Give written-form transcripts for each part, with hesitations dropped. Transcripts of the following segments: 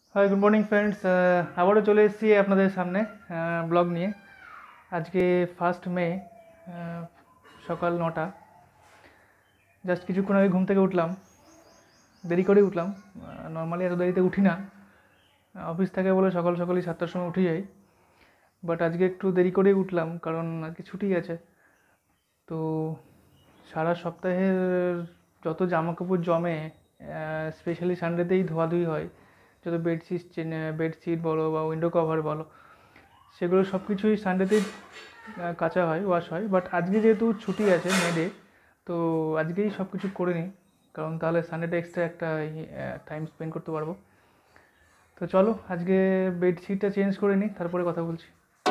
High good morning friends, আবারও চলে এসেছি আপনাদের সামনে ব্লগ নিয়ে। আজকে 1 মে, সকাল 9টা। জাস্ট কিছুক্ষণ আগে ঘুম থেকে উঠলাম, দেরি করে উঠলাম। নর্মালি এত দেরিতে উঠি না, অফিস থেকে বলে সকাল সকালই 7টার সময় উঠে যাই। বাট আজকে একটু দেরি করেই উঠলাম কারণ আজকে ছুটি আছে। তো সারা সপ্তাহের যত জামাকাপড় জমে, স্পেশালি সানডেতেই ধোয়াধুয়ি হয়। যত বেডশিট বলো বা উইন্ডো কভার বলো, সেগুলো সব কিছুই সানডেতেই কাচা হয়, ওয়াশ হয়। বাট আজকে যেহেতু ছুটি আছে, মে ডে, তো আজকেই সব কিছু করে নিই, কারণ তাহলে সানডেটা এক্সট্রা একটা টাইম স্পেন্ড করতে পারবো। তো চলো আজকে বেডশিটটা চেঞ্জ করে নিই, তারপরে কথা বলছি।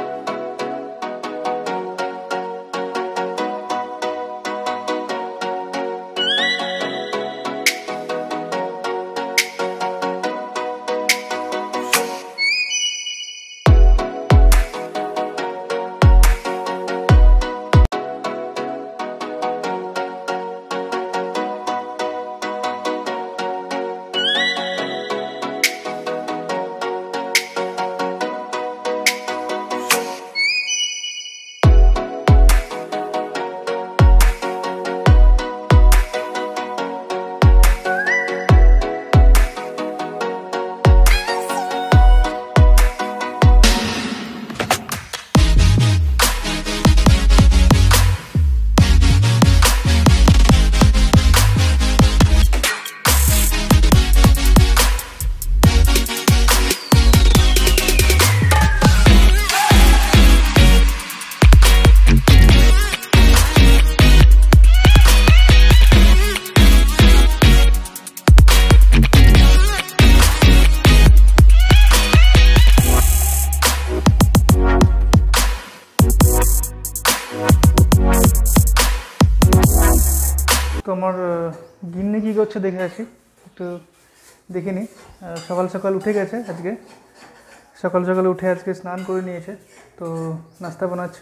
তো আমার গিন্নি কী করছে দেখে আসি, একটু দেখে নিই। সকাল সকাল উঠে গেছে আজকে, সকাল সকাল উঠে আজকে স্নান করে নিয়েছে। তো নাস্তা বানাচ্ছে।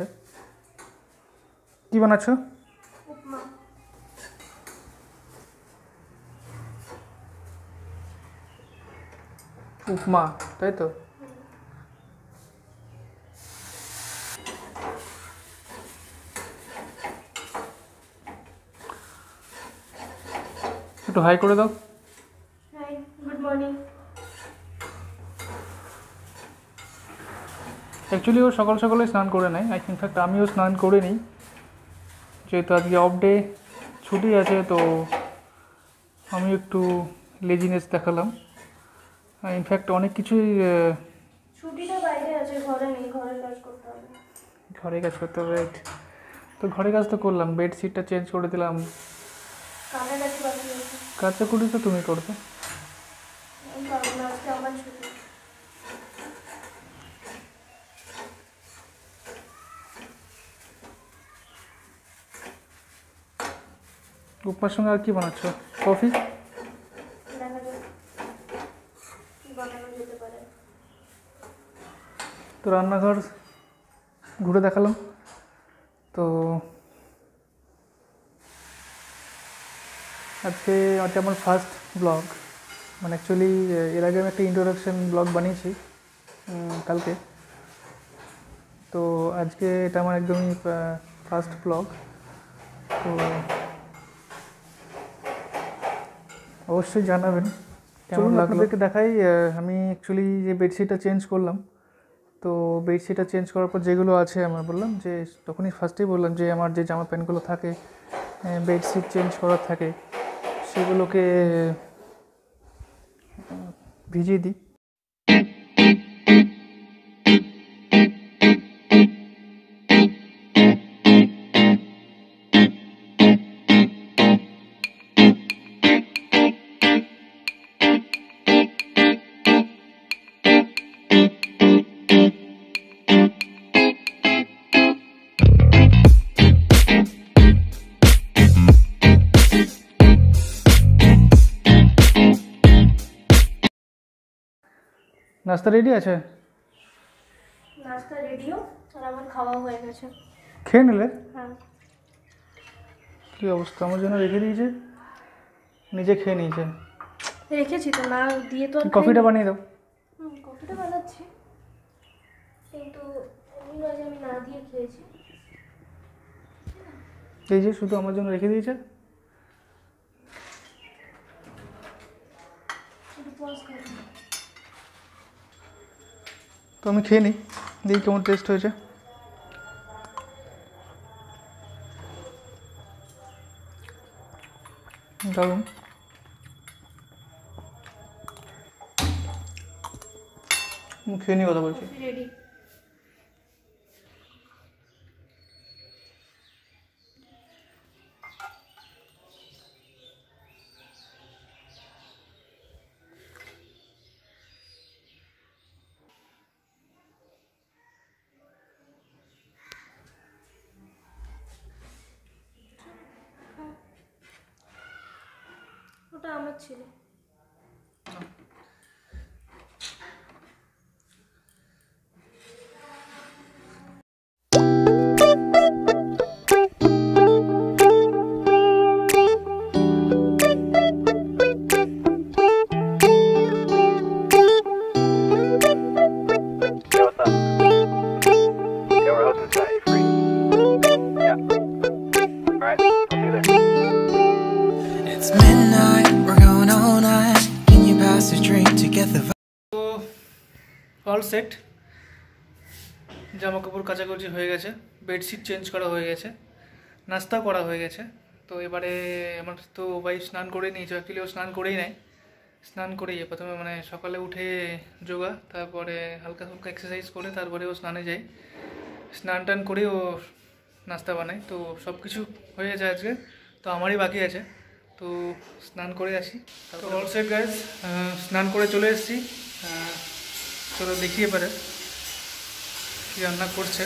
কি বানাচ্ছ? উপমা, তাই তো? একটু হাই করে দাও। Hi, good morning. অ্যাকচুয়ালি ও সকাল সকালে স্নান করে নেয়। ইনফ্যাক্ট আমিও স্নান করে নিই, যেহেতু আজকে অফ ডে, ছুটি আছে। তো আমি একটু লেজিনেস দেখালাম। ইনফ্যাক্ট অনেক কিছুই ছুটিটা বাইরে আছে, ঘরে নেই, ঘরে কাজ করতে হবে। ঘরে কাজ করতে হবে। তো ঘরে কাজ তো করলাম, বেডশিটটা চেঞ্জ করে দিলাম। কানের কাছে বাকি আছে, কাজটা করি তো তুমি করবে। কারণ আজকে আমার ছুটি। উপমার সঙ্গে আর কি বানাচ্ছ? কফি? দেখা যাক কি বানানো যেতে পারে। তো রান্নাঘর ঘুরে দেখালাম। তো আজকে আমার ফার্স্ট ব্লগ, মানে অ্যাকচুয়ালি এর আগে আমি একটা ইন্ট্রোডাকশন ব্লগ বানিয়েছি কালকে। তো আজকে এটা আমার একদমই ফার্স্ট ব্লগ। তো অবশ্যই জানাবেন কেমন লাগলো। আপনাদেরকে দেখাই, আমি অ্যাকচুয়ালি যে বেডশিটটা চেঞ্জ করলাম। তো বেডশিটটা চেঞ্জ করার পর যেগুলো আছে, আমার বললাম যে তখনই ফার্স্টেই বললাম যে আমার যে জামা প্যান্টগুলো থাকে, বেডশিট চেঞ্জ করার থাকে, সেগুলোকে ভিজিয়ে দিই। নাস্তা রেডি আছে? নাস্তা রেডিও, আর আমার খাওয়া হয়ে গেছে। খেয়ে নিলে? হ্যাঁ। কী অবস্থা, আমার জন্য রেখে দিয়েছে, নিজে খেয়ে নিয়েছে। রেখেছি তো, না দিয়ে তো আর কফিটা খাইনি। বানিয়ে দাও। কফিটা বানাচ্ছি, কিন্তু এমনি নয় যে আমি না দিয়ে খেয়েছি। এই যে শুধু আমার জন্য রেখে দিয়েছে। একটু পজ খাই। তো আমি খেয়ে নিই, দেখি কেমন টেস্ট হয়েছে। দারুণ। খেয়ে নিয়ে কথা বলছি। রেডি। ওটা আমার ছিল। It's midnight, we're going all night. Can you pass a drink to get the তো অল সেট, জামা কাপড় কাচাকুচি হয়ে গেছে, বেডশিট চেঞ্জ করা হয়ে গেছে, নাস্তা করা হয়ে গেছে। তো এবারে আমার তো ওয়াইফ স্নান করে নিয়েছে, অ্যাকচুয়ালি ও স্নান করেই নেয়। স্নান করেই প্রথমে মানে সকালে উঠে যোগা, তারপরে হালকা হালকা এক্সারসাইজ করে তারপরে ও স্নানে যায়। স্নান টান করে ও নাস্তা বানায়। তো সব কিছু হয়ে গেছে আজকে, তো আমারই বাকি আছে। তো স্নান করে আসি। তো অল সেট গাইজ, স্নান করে চলে এসেছি। চলো দেখি এবারে কী রান্না করছে।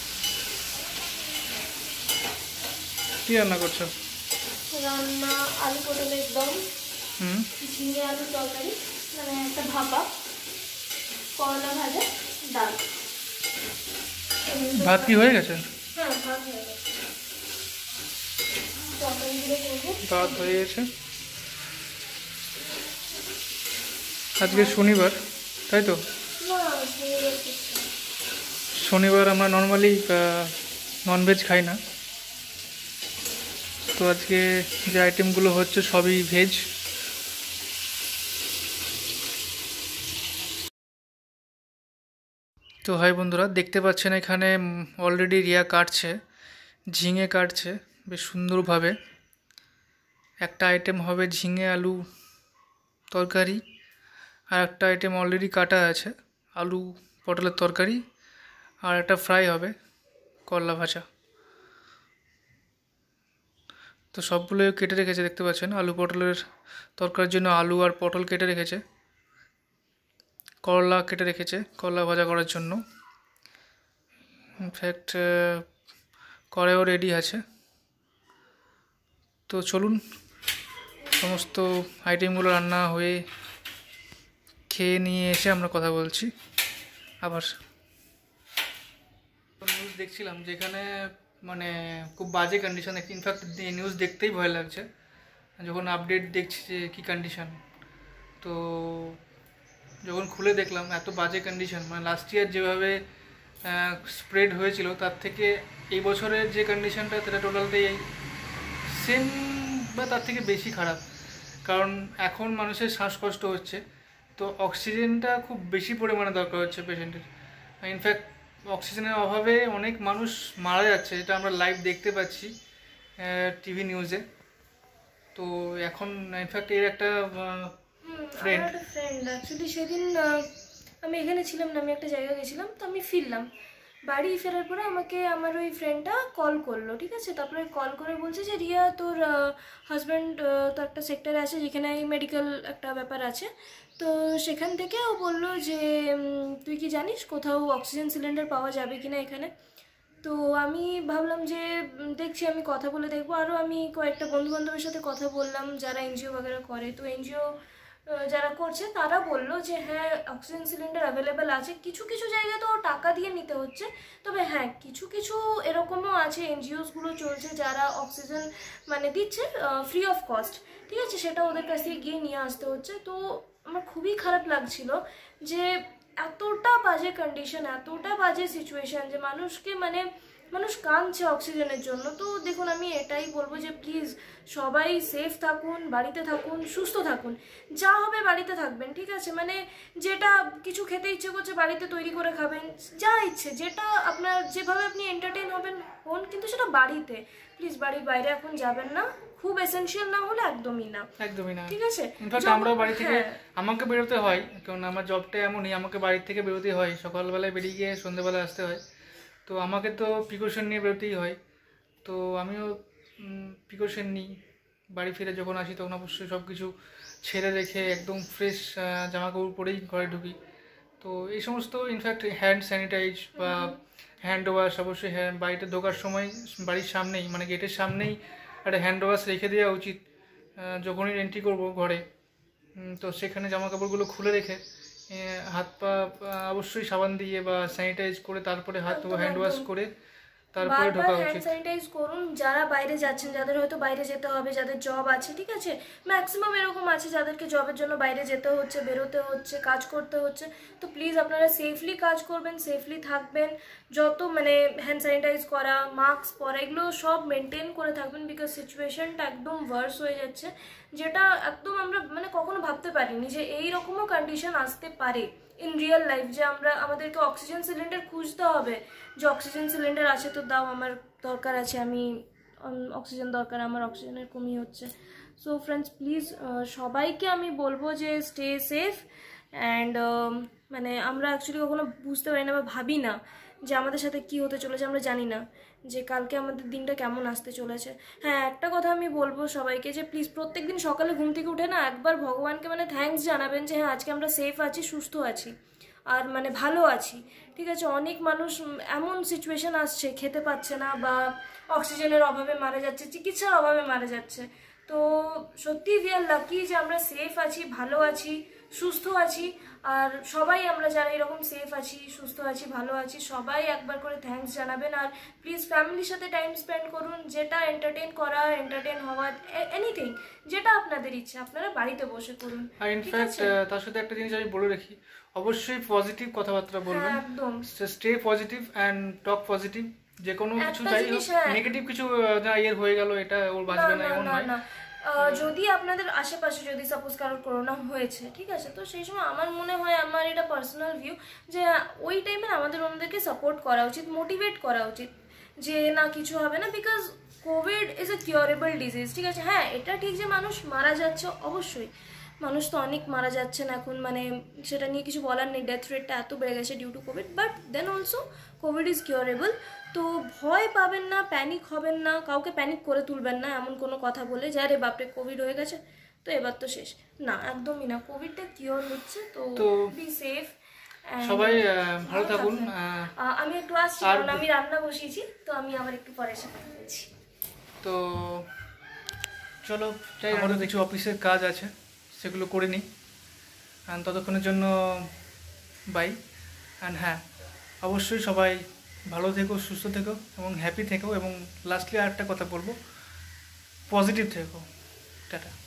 কী রান্না করছো? রান্না আলু পটলের দম, হুম, ঝিঙে আলুর তরকারি, মানে একটা ভাপা, করলা ভাজা, ডাল। ভাত কি হয়ে গেছে? হ্যাঁ, ভাত হয়ে গেছে। তরকারিগুলো করবো। ভাত হয়ে গেছে। আজকে শনিবার, তাই তো? না, ঝিঙে গেছে। শনিবার আমরা নর্মালি ননভেজ খাই না। তো আজকে যে আইটেমগুলো হচ্ছে সবই ভেজ। তো হাই বন্ধুরা, দেখতে পাচ্ছেন এখানে অলরেডি রিয়া কাটছে, ঝিঙে কাটছে বেশ সুন্দরভাবে। একটা আইটেম হবে ঝিঙে আলু তরকারি, আর একটা আইটেম অলরেডি কাটা আছে আলু পটলের তরকারি, আর একটা ফ্রাই হবে করলা ভাজা। তো সবগুলো কেটে রেখেছে, দেখতে পাচ্ছেন। আলু পটলের তরকারির জন্য আলু আর পটল কেটে রেখেছে, করলা কেটে রেখেছে করলা ভাজা করার জন্য। ইনফ্যাক্ট কড়াইও রেডি আছে। তো চলুন সমস্ত আইটেমগুলো রান্না হয়ে খেয়ে নিয়ে এসে আমরা কথা বলছি আবার। নিউজ দেখছিলাম যেখানে মানে খুব বাজে কন্ডিশন। ইনফ্যাক্ট নিউজ দেখতেই ভয় লাগছে যখন আপডেট দেখছি যে কী কন্ডিশন। তো যখন খুলে দেখলাম এত বাজে কন্ডিশন, মানে লাস্ট ইয়ার যেভাবে স্প্রেড হয়েছিল তার থেকে এই বছরের যে কন্ডিশনটা সেটা টোটালটাই সেম বা তার থেকে বেশি খারাপ। কারণ এখন মানুষের শ্বাসকষ্ট হচ্ছে, তো অক্সিজেনটা খুব বেশি পরিমাণে দরকার হচ্ছে পেশেন্টের। ইনফ্যাক্ট অক্সিজেনের অভাবে অনেক মানুষ মারা যাচ্ছে, যেটা আমরা লাইভ দেখতে পাচ্ছি টিভি নিউজে। তো এখন ইনফ্যাক্ট এর একটা ফ্রেন্ড অ্যাকচুয়ালি সেদিন আমি এখানে ছিলাম না, আমি একটা জায়গায় গেছিলাম। তো আমি ফিরলাম, বাড়ি ফেরার পরে আমাকে আমার ওই ফ্রেন্ডটা কল করলো, ঠিক আছে। তারপরে কল করে বলছে যে রিয়া, তোর হাজব্যান্ড তো একটা সেক্টরে আছে যেখানে মেডিকেল একটা ব্যাপার আছে। তো সেখান থেকে ও বললো যে তুই কি জানিস কোথাও অক্সিজেন সিলিন্ডার পাওয়া যাবে কিনা এখানে। তো আমি ভাবলাম যে দেখছি, আমি কথা বলে দেখবো। আরও আমি কয়েকটা বন্ধুবান্ধবের সাথে কথা বললাম যারা এনজিও বগেরা করে। তো এনজিও যারা করছে তারা বললো যে হ্যাঁ, অক্সিজেন সিলিন্ডার অ্যাভেলেবেল আছে। কিছু কিছু জায়গায় তো টাকা দিয়ে নিতে হচ্ছে, তবে হ্যাঁ কিছু কিছু এরকমও আছে এনজিওসগুলো চলছে যারা অক্সিজেন মানে দিচ্ছে ফ্রি অফ কস্ট, ঠিক আছে। সেটা ওদের কাছ থেকে গিয়ে নিয়ে আসতে হচ্ছে। তো আমার খুবই খারাপ লাগছিল যে এতটা বাজে কন্ডিশন, এতটা বাজে সিচুয়েশন যে মানুষ কাঁদছে অক্সিজেনের জন্য। তো দেখুন, আমি এটাই বলবো যে প্লিজ সবাই সেফ থাকুন, বাড়িতে থাকুন, সুস্থ থাকুন, যা হবে বাড়িতে থাকবেন, ঠিক আছে? যেটা কিছু খেতে ইচ্ছে করছে বাড়িতে তৈরি করে খাবেন, যা ইচ্ছে, যেটা আপনার যেভাবে আপনি এন্টারটেইন হন, কিন্তু সেটা বাড়িতে। প্লিজ বাড়ির বাইরে এখন যাবেন না, খুব এসেনশিয়াল না হলে একদমই না, ঠিক আছে? ইনফ্যাক্ট আমরাও বাড়ি থেকে, আমাকে বেরোতে হয়, কারণ আমার জবটা এমনই, আমাকে বাড়ি থেকে বেরোতেই হয়, সকালবেলায় বেরিয়ে গিয়ে সন্ধ্যেবেলায় আসতে হয়। তো আমাকে তো প্রিকশন নিয়ে বেরোতেই হয়। তো আমিও প্রিকশন নিই। বাড়ি ফিরে যখন আসি তখন অবশ্যই সব কিছু ছেড়ে রেখে একদম ফ্রেশ জামাকাপড় পরেই ঘরে ঢুকি। তো এই সমস্ত ইনফ্যাক্ট হ্যান্ড স্যানিটাইজ বা হ্যান্ড ওয়াশ অবশ্যই বাড়িতে ঢোকার সময় বাড়ির সামনেই, মানে গেটের সামনেই একটা হ্যান্ড ওয়াশ রেখে দেওয়া উচিত যখনই এন্ট্রি করবো ঘরে। তো সেখানে জামাকাপড়গুলো খুলে রেখে হাত পা অবশ্যই সাবান দিয়ে বা স্যানিটাইজ করে তারপরে হাত হ্যান্ড ওয়াশ করে তারপরে ঢোকা উচিত। হ্যান্ড স্যানিটাইজ করুন। যারা বাইরে যাচ্ছেন, যাদের হয়তো বাইরে যেতে হবে, যাদের জব আছে, ঠিক আছে, ম্যাক্সিমাম এরকম আছে যাদেরকে জবের জন্য বাইরে যেতে হচ্ছে, বেরোতে হচ্ছে, কাজ করতে হচ্ছে। তো প্লিজ আপনারা সেফলি কাজ করবেন, সেফলি থাকবেন, যত হ্যান্ড স্যানিটাইজ করা, মাস্ক পরা, এগুলো সব মেনটেন করে থাকবেন, বিকজ সিচুয়েশনটা একদম ওয়ার্স হয়ে যাচ্ছে, যেটা একদম আমরা কখনো ভাবতে পারিনি যে এইরকমও কন্ডিশন আসতে পারে ইন রিয়েল লাইফ, যে আমাদেরকে অক্সিজেন সিলিন্ডার খুঁজতে হবে, যে অক্সিজেন সিলিন্ডার আছে তো দাও, আমার দরকার আছে, আমি অক্সিজেন দরকার, আমার অক্সিজেনের কমি হচ্ছে। সো ফ্রেন্ডস, প্লিজ সবাইকে আমি বলবো যে স্টে সেফ অ্যান্ড আমরা অ্যাকচুয়ালি কখনো বুঝতে পারি না বা ভাবি না যে আমাদের সাথে কি হতে চলেছে, আমরা জানি না যে কালকে আমাদের দিনটা কেমন আসতে চলেছে। হ্যাঁ, একটা কথা আমি বলবো সবাইকে যে প্লিজ প্রত্যেকদিন সকালে ঘুম থেকে উঠে না একবার ভগবানকে থ্যাঙ্কস জানাবেন যে হ্যাঁ আজকে আমরা সেফ আছি, সুস্থ আছি, আর ভালো আছি, ঠিক আছে? অনেক মানুষ এমন সিচুয়েশন আসছে, খেতে পাচ্ছে না বা অক্সিজেনের অভাবে মারা যাচ্ছে, চিকিৎসার অভাবে মারা যাচ্ছে। তো সত্যি উই আর লাকি যে আমরা সেফ আছি, ভালো আছি, সুস্থ আছি। আর সবাই আমরা যারা এরকম সেফ আছি, সুস্থ আছি, ভালো আছি, সবাই একবার করে থ্যাঙ্কস জানাবেন। আর প্লিজ ফ্যামিলির সাথে টাইম স্পেন্ড করুন, যেটা এন্টারটেন হওয়া, এনিথিং যেটা আপনাদের ইচ্ছা আপনারা বাড়িতে বসে করুন। আর ইনফ্যাক্ট তার সাথে একটা জিনিস আমি বলে রাখি, অবশ্যই পজিটিভ কথাবার্তা বলবেন, stay positive and talk positive. যে কোনো কিছু যাই হোক, নেগেটিভ কিছু হয়ে গেল এটা ওর বাঁচবে না এমন নয়। যদি আপনাদের আশেপাশে যদি সাপোজ কারোর করোনা হয়েছে, ঠিক আছে, তো সেই সময় আমার মনে হয়, আমার এটা পার্সোনাল ভিউ, যে ওই টাইমে আমাদের ওনাদেরকে সাপোর্ট করা উচিত, মোটিভেট করা উচিত যে না কিছু হবে না, because Covid is a curable disease, ঠিক আছে? হ্যাঁ, এটা ঠিক যে মানুষ মারা যাচ্ছে, অবশ্যই মানুষ তো অনেক মারা যাচ্ছেন এখন, সেটা নিয়ে কিছু বলার নেই, ডেথ রেটটা এত বেড়ে গেছে due to Covid, but then also Covid is curable. তো ভয় পাবেন না, প্যানিক হবেন না, কাউকে প্যানিক করে তুলবেন না এমন কোনো কথা বলে যে আরে বাপরে কোভিড হয়ে গেছে তো এবার তো শেষ, না, একদমই না, কোভিডটা কিওর হচ্ছে। তো বি সেফ, সবাই ভালো থাকুন। আমি একটু আসছি, কারণ আমি রান্না বসিয়েছি, তো আমি আবার একটু পরে এসে কথা বলছি। তো চলো, আমারও কিছু অফিসের কাজ আছে, সেগুলো করে নিই, অ্যান্ড ততক্ষণের জন্য বাই। অ্যান্ড হ্যাঁ, অবশ্যই সবাই ভালো থেকো, সুস্থ থেকো এবং হ্যাপি থেকো, এবং লাস্টলি আরেকটা কথা বলবো, পজিটিভ থেকো। টাটা।